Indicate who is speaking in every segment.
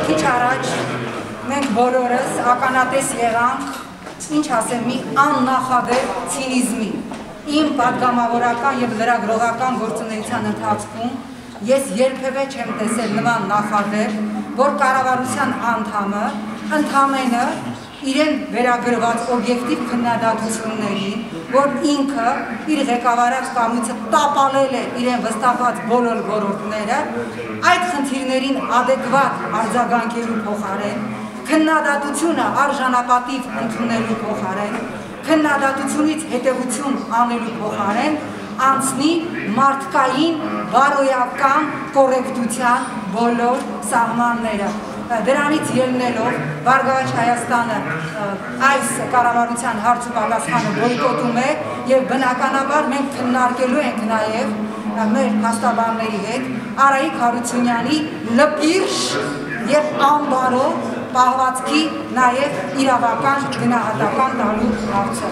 Speaker 1: քիչ առաջ մենք բոլորս ականատես եղանք, ինչ ասեմ, մի աննախադեպ ցինիզմի։ Իմ պատգամավորական եւ լրագրողական գործունեության ընթացքում ես երբևէ չեմ տեսել նման նախադեպ, որ կառավարության անդամը ընդամենը իրեն վերագրված օբյեկտիվ քննադատություններին, որ ինքը իր ղեկավարած կամույցը տապալել է իրեն վստահված բոլոր ոլորտները, այդ խնդիրներին adekvat արձագանքելու փոխարեն, քննադատությունը արժանապատիվ ընդունելու փոխարեն, քննադատությունից հետևություն անելու փոխարեն անցնի մարդկային բարոյական կոռեկտության բոլոր սահմանները։ Դրանից ելնելով Բարգավաճ Հայաստանը այս կառավարության հարց ու պատասխանը բոյկոտում է եւ բնականաբար մենք քննարկելու ենք նաեւ մեր փաստաբանների հետ Արայիկ Հարությունյանի լպիրշ եւ անբարո պահվածքի նաեւ իրավական գնահատական տալու հարցը։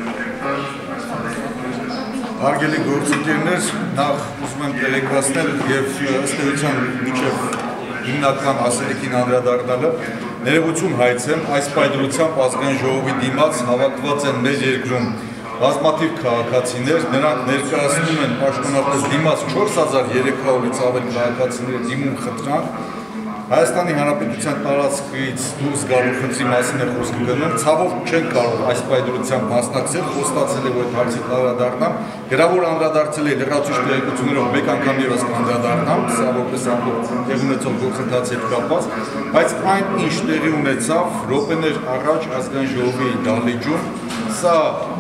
Speaker 2: Հարգելի գործընկերներ, նախ ուզում եմ տեղեկացնել եւ ըստ էության միջև հիմնական ասելիքին անդրադառնալը ներողություն հայցեմ, այս պայդրությամբ ազգային ժողովի դիմաց հավաքված են մեր երկրում բազմաթիվ քաղաքացիներ, նրանք ներկայացնում են պաշտոնապես դիմաց 4300-ից ավել քաղաքացիների դիմում խնդրանք, Հայաստանի Հանրապետության տարածքից դուրս գալու խնդրի մասին է խոսքը գնում, ցավոք չեն կարող այս պայդրությամբ մասնակցել, խոստացել է, որ այդ հարցի կանդրադառնամ, գրավոր անդրադարձել է լրացուցիչ տեղեկություններով մեկ անգամ ևս կանդրադառնամ, սա որպես ամբողջ տեղի ունեցող գործընթացի հետ կապված, բայց այն ինչ տեղի ունեցավ րոպեներ առաջ ազգային ժողովի դահլիճում, սա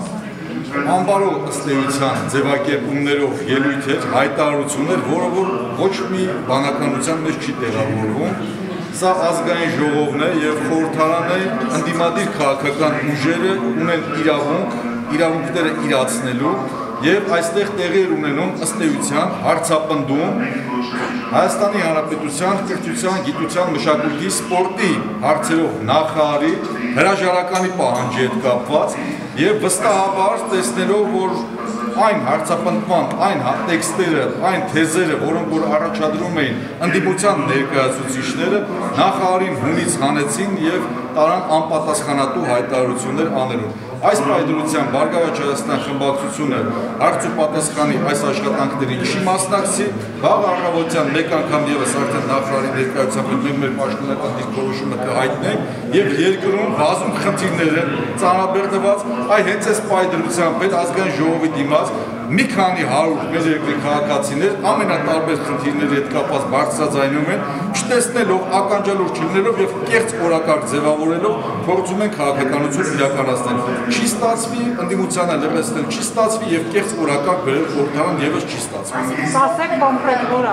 Speaker 2: անբարո ըստ էության ձևակերպումներով ելույթ էր, հայտարարություն էր, որը որ ոչ մի բանականության մեջ չի տեղավորվում, սա ազգային ժողովն է եւ խորհրդարանը ընդդիմադիր քաղաքական ուժերը ունեն իրավունքները իրացնելու եւ այստեղ տեղի ունենում ըստ էության հարցապնդում Հայաստանի Հանրապետության կրթության, գիտության, մշակույթի, սպորտի հարցերով նախարարի հրաժարականի պահանջի հետ կապված եւ վստահաբար տեսնելով, որ այն հարցապնդման, այն տեքստերը, այն թեզերը, որոնք որ առաջադրում էին ընդդիմության ներկայացուցիչները, նախարարին հունից հանեցին եւ տարան անպատասխանատու հայտարարություններ անելու։ Այս պայդրությամբ Բարգավաճ Հայաստան խմբակցությունը հարց ու պատասխանի այս աշխատանքներին չի մասնակցի, վաղ առավոտյան մեկ անգամ ևս արդեն նախարարի ներկայությամբ մեր պաշտոնական դիրքորոշումը կհայտնենք եւ երկրում բազում խնդիրներ են ծանրաբեռնված, այ հենց այս պայդրությամբ հետ ազգային ժողովի դիմաց մի քանի 100 մեր երկրի քաղաքացիներ ամենատարբեր խնդիրների հետ կապված բարձրաձայնում են, չտեսնելով, ականջալուր չլինելով եւ կեղծ օրակարգ ձևավորելով փորձում են քաղաքականություն իրականացնել։ Չի ստացվի, ընդդիմությանը լրացնել չի ստացվի եւ կեղծ օրակարգ բերել խորհրդարան եւս չի ստացվի։
Speaker 1: Ասեք կոնկրետ որ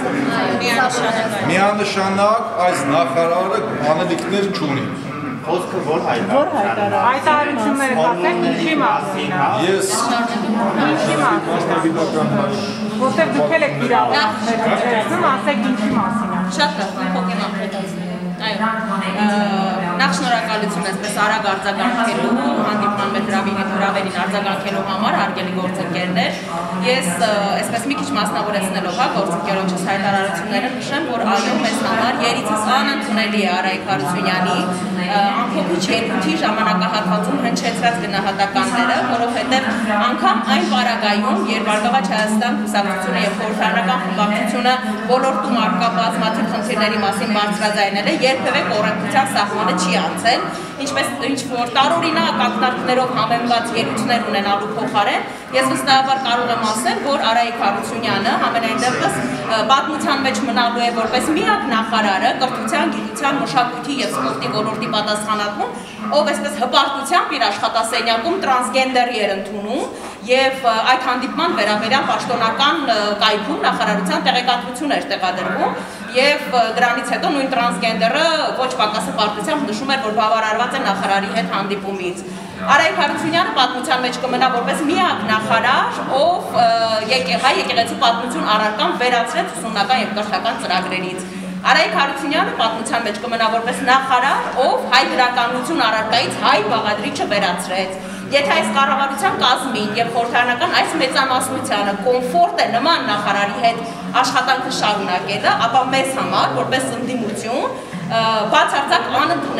Speaker 2: միանշանակ այս նախարարը անելիքներ չունի։
Speaker 3: Խոսքը որ հայտարարություն։
Speaker 1: Հայտարարությունները ասեք ինչի մասին։
Speaker 2: Ես
Speaker 1: ինչի մասին։ Որտեղ դուք եք իրավունքներ, ասեք ինչի մասին։
Speaker 4: Շատ լավ, փոխեմ ապրեցնել։ Այո, նախ շնորհակալություն այսպես արագ արձագանքելու, հանդիպման մեր հրավերին արձագանքելու համար, հարգելի գործընկերներ։ Ես այսպես մի քիչ մասնավորեցնելով գործընկերոջս հայտարարությունները նշեմ, որ այո մեզ համար երիցս անընդունելի է Արայիկ Հարությունյանի ամփոփիչ ելույթի ժամանակահատվածում հնչեցրած գնահատականները, որովհետև անգամ այն պարագայում, երբ Բարգավաճ Հայաստան կուսակցությունը եւ խորհրդարանական խմբակցությունը ոլորտում առկա բազմաթիվ խնդիրների մասին բարձրաձայնել է, երբևէ կոռեկտության սահմանը չի անցել, ինչպես ինչ որ տարօրինակ ակնարկներով համեմված ելույթներ ունենալու փոխարեն, ես վստահաբար կարող եմ ասել, որ Արայիկ Հարությունյանը համենայն դեպս պատմության մեջ մնալու է որպես միակ նախարարը կրթության, գիտության, մշակույթի եւ սպորտի ոլորտի պատասխանատու, ով այսպես հպարտությամբ իր աշխատասենյակում տրանսգենդերի էր ընդունում եւ այդ հանդիպման վերաբերյալ պաշտոնական կայքում նախարարության տեղեկատվություն էր տեղադրվում եւ դրանից հետո նույն տրանսգենդերը ոչ պակաս հպարտությամբ նշում էր, որ բավարարված է նախարարի հետ հանդիպումից։ Արայիկ Հարությունյանը պատմության մեջ կմնա որպես միակ նախարար, ով հայ եկեղեցու պատմություն առարկան վերացրեց ուսումնական եւ կրթական ծրագրերից։ Արայիկ Հարությունյանը պատմության մեջ կմնա որպես նախարար, ով հայ գրականություն առարկայից հայ բաղադրիչը վերացրեց։ Եթե այս կառավարության կազմին եւ խորհրդարանական այս մեծամասնությանը կոմֆորտ է նման նախարարի հետ աշխատանքը շարունակելը, ապա մեզ համար որպես ընդդիմություն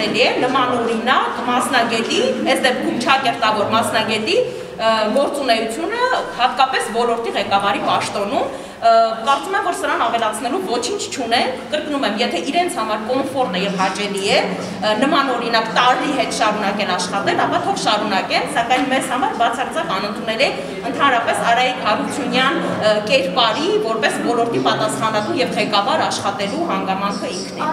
Speaker 4: ընդունելի է նմանօրինակ մասնագետի, այս դեպքում ճակերտավոր մասնագետի գործունեությունը հատկապես ոլորտի ղեկավարի պաշտոնում կարծում եմ, որ սրան ավելացնելու ոչինչ չունեն, կրկնում եմ, եթե իրենց համար կոմֆորտ է եւ հաճելի է նման օրինակ տարի հետ շարունակեն աշխատել, ապա թող շարունակեն, սակայն մեզ համար բացարձակ անընդունել է ընդհանրապես Արայիկ Հարությունյան կերպարի որպես ոլորտի պատասխանատու եւ ղեկավար աշխատելու հանգամանքը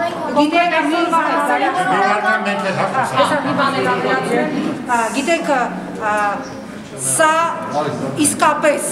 Speaker 4: ինքն է։
Speaker 1: Գիտեք, սա իսկապես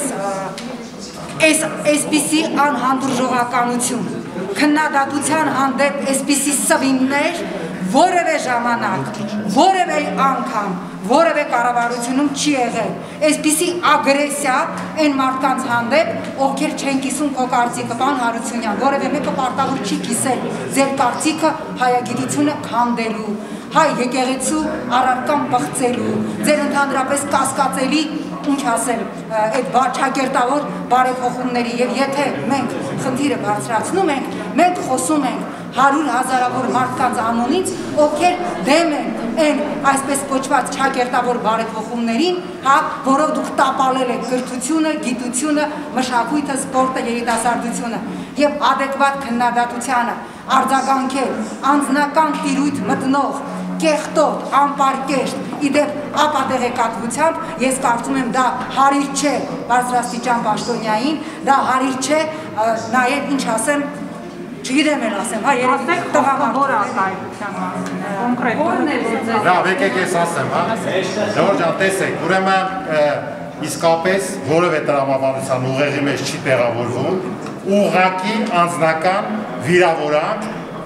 Speaker 1: այսպիսի անհանդուրժողականություն, քննադատության հանդեպ այսպիսի սվիններ որևէ ժամանակ, որևէ անգամ, որևէ կառավարությունում չի եղել, այսպիսի ագրեսիա այն մարդկանց հանդեպ, ովքեր չեն կիսում քո կարծիքը, պարոն Հարությունյան, որևէ մեկը պարտավոր չի կիսել ձեր կարծիքը հայագիտությունը քանդելու, հայ եկեղեցու առարկան բղծելու, ձեր ընդհանրապես կասկածելի ինչ ասել, այդ ճակերտավոր բարեփոխումների եւ եթե մենք խնդիրը բարձրացնում ենք, մենք խոսում ենք 100,000-ավոր մարդկանց անունից, ովքեր դեմ են այն այսպես կոչված ճակերտավոր բարեփոխումներին, հա, որով դուք տապալել եք կրթությունը, գիտությունը, մշակույթը, սպորտը, երիտասարդությունը եւ adekvat քննադատությանը արձագանքել անձնական տիրույթ մտնող կեղտոտ, անպարկեշտ, իդեպ ապատեղեկատվությամբ ես կարծում եմ դա հարիր չէ բարձրաստիճան պաշտոնյային, դա հարիր չէ նաև ինչ ասեմ, չգիտեմ էլ ասեմ, հա երևի տղամարդ արտահայտության մասին, կոնկրետ։
Speaker 5: Լավ, եկեք ես ասեմ, հա։ Ժողովուրդ ջան, տեսեք, ուրեմն իսկապես որևէ տրամաբանության ուղեղի մեջ չի տեղավորվում, ուղղակի անձնական վիրավորանք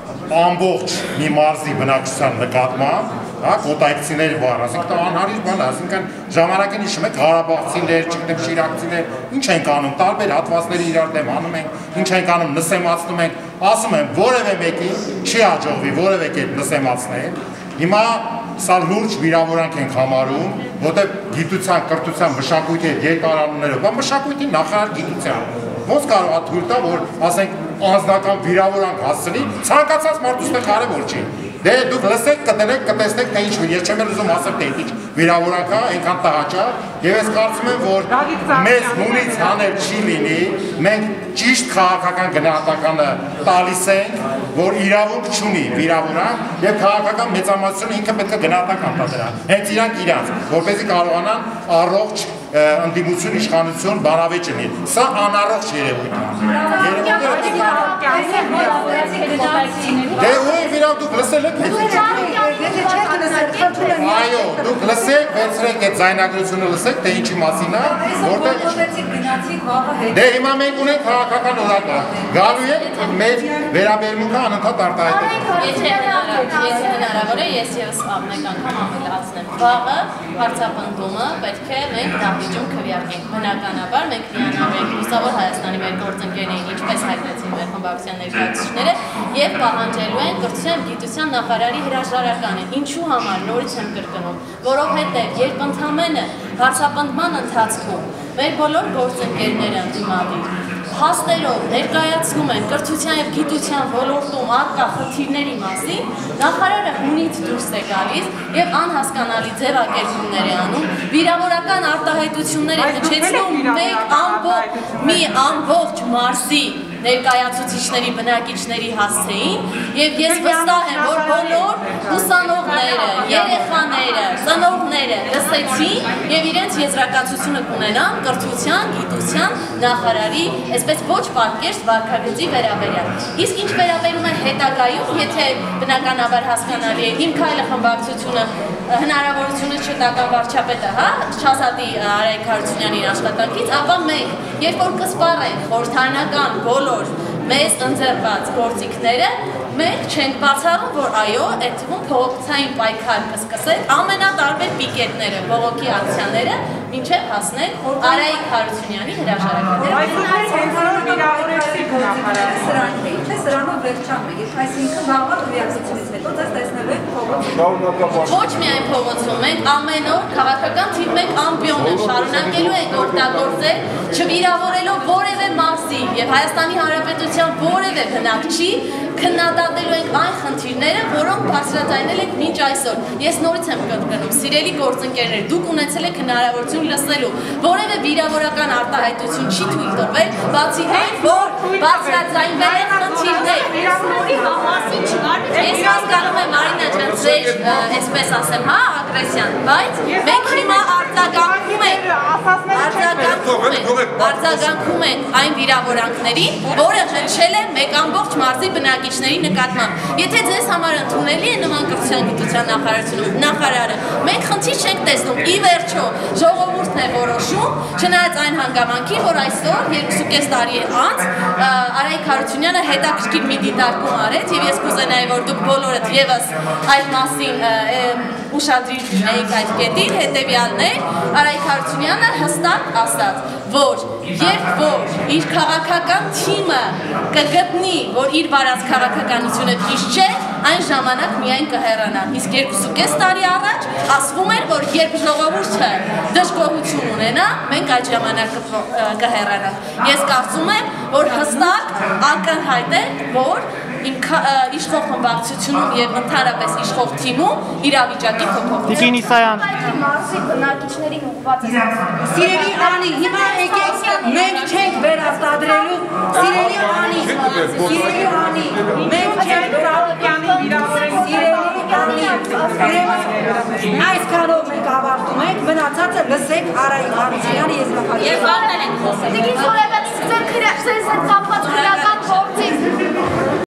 Speaker 5: ամբողջ մի մարզի բնակչության նկատմամբ, հա, կոտայքցիների բան, ասենք դա անհարիր բան է, ասինքն ժամանակին հիշում եք Ղարաբաղցիներ, չգիտեմ շիրակցիներ, ինչ ենք անում, տարբեր հատվածների իրար դեմ անում ենք, ինչ ենք անում, նսեմացնում ենք, ասում եմ, որևէ մեկին չի հաջողվի որևէ կերպ նսեմացնել, հիմա սա լուրջ վիրավորանք ենք համարում, որտեղ գիտության, կրթության, մշակույթի հետ երկարանուններով, բա մշակույթի նախարար գիտության, ոնց կարող է թույլ տա, որ ասենք անձնական վիրավորանք հասցնի, ցանկացած մարդուց կարևոր չի։ Դե դուք լսեք, կտրեք, կտեսնեք, թե ինչ ես չեմ ուզում ասել, թե ինչ վիրավորանք է, այնքան տհաճա, եւ ես կարծում եմ, որ մեզ հունից հանել չի լինի, մենք ճիշտ քաղաքական գնահատականը տալիս ենք, որ իրավունք չունի վիրավորանք եւ քաղաքական մեծամասնությունը ինքը պետք է գնահատական տա դրա։ Հենց իրանք, որպեսզի կարողանան առողջ ընդդիմություն, իշխանություն, բանավեճ լինի։ Սա անառողջ երևույթ է։ Դե ու վիրավ դուք լսել եք։ Այո, դուք լսեք, վերցրեք այդ ձայնագրությունը լսեք, թե ինչի մասին է, որտեղ դե հիմա մենք ունենք քաղաքական օրակարգ։ Գալու է մեր վերաբերմունքը անընդհատ արտահայտել։
Speaker 4: Եթե հնարավոր է, ես եւս մեկ անգամ ավելացնեմ։ Վաղը հարցապնդումը պետք է մենք դահլիճում քվեարկենք։ Բնականաբար մենք միանալու Լուսավոր Հայաստանի մեր գործընկերներին, ինչպես հայտնեցին մեր խմբակցության ներկայացուցիչները, եւ պահանջելու են կրթության եւ գիտության նախարարի հրաժարականը։ Ինչու համար նորից եմ կրկնում, որովհետեւ երբ ընդամենը հարցապնդման ընթացքում մեր բոլոր գործընկերները ընդդիմադիր հաստերով ներկայացնում են կրթության եւ գիտության ոլորտում առկա խնդիրների մասին, նախարարը հունից դուրս է գալիս եւ անհասկանալի ձևակերպումներ է անում, վիրավորական արտահայտություններ է հնչեցնում մի ամբողջ մարզի ներկայացուցիչների, բնակիչների հասցեին եւ ես վստահ եմ, որ բոլոր ուսանողները, երեխաները, ծնողները լսեցին եւ իրենց եզրակացությունը կունենան կրթության, գիտության նախարարի, այսպես ոչ պարկեշտ վարքագծի վերաբերյալ։ Իսկ ինչ վերաբերում է հետագայում, եթե բնականաբար հասկանալի է իմ քայլը խմբակցությունը հնարավորությունը չտական վարչապետը, հա, չազատի Արայիկ Հարությունյանին աշխատանքից, ապա մենք, երբ որ կսպառենք խորհրդարանական բոլոր մեզ ընձեռված գործիքները, մենք չենք բացառում, որ այո, այդ թվում փողոցային պայքար կսկսենք, ամենատարբեր պիկետները, բողոքի ակցիաները մինչև հասնենք Արայիկ Հարությունյանի հրաժարականը։
Speaker 1: Սրանք է, թե սրանով վերջանում է, այսինքն վաղվա քվեակցությունից հետո ձեզ տեսնելու եք փողոցում։
Speaker 4: Ոչ միայն փողոցում, մենք ամեն օր քաղաքական թիվ 1 ամբիոնը շարունակելու ենք օգտագործել, չվիրավորելով որևէ մարզի եւ Հայաստանի Հանրապետության որևէ բնակչի քննադատելու ենք այն խնդիրները, որոնք բարձրաձայնել ենք մինչ այսօր։ Ես նորից եմ կրկնում, սիրելի գործընկերներ, դուք ունեցել եք հնարավորություն լսելու, որևէ վիրավորական արտահայտություն չի թույլ տրվել, բացի այն, որ բարձրաձայնվել են խնդիրներ։ Ես հասկանում եմ Մարինա ջան, ձեր, այսպես ասեմ, հա, ագրեսիան, բայց մենք հիմա արձագանքում ենք այն վիրավորանքներին, որը հնչել է մեկ ամբողջ մարզի բնակիչների նկատմամբ։ Եթե ձեզ համար ընդունելի է նման կրթության գիտության նախարարը, մենք խնդիր չենք տեսնում, ի վերջո ժողովուրդն է որոշում, չնայած այն հանգամանքին, որ այսօր 2.5 տարի անց Արայիկ Հարությունյանը հետաքրքիր մի դիտարկում արեց եւ ես կուզենայի, որ դուք բոլորդ եւս այդ մասին ուշադրիր դնեիք այդ կետին, հետեւյալն է, Արայիկ Հարությունյանը հստակ ասաց, որ երբ որ իր քաղաքական թիմը կգտնի, որ իր վարած քաղաքականությունը ճիշտ չէ, այն ժամանակ միայն կհեռանա։ Իսկ 2.5 տարի առաջ ասվում էր, որ երբ ժողովուրդը դժգոհություն ունենա, մենք այդ ժամանակ կհեռանանք։ Ես կարծում եմ, որ հստակ ակնհայտ է, որ իշխող խմբակցությունում եւ ընդհանրապես իշխող թիմում իրավիճակի փոփոխություն։
Speaker 6: Տիկին Իսայան։
Speaker 7: Մարզի բնակիչներին ուղղված է։
Speaker 1: Սիրելի Անի, հիմա եկեք մենք չենք վերարտադրելու, սիրելի Անի, մենք չենք վերարտադրելու վիրավորել, այսքանով մենք ավարտում ենք, մնացածը լսեք Արայիկ Հարությունյանի եզրափակումը։
Speaker 4: Եվ վաղն ենք խոսել։
Speaker 7: Դիգին Սուրեբյանի ձեր կապված քրեական գործից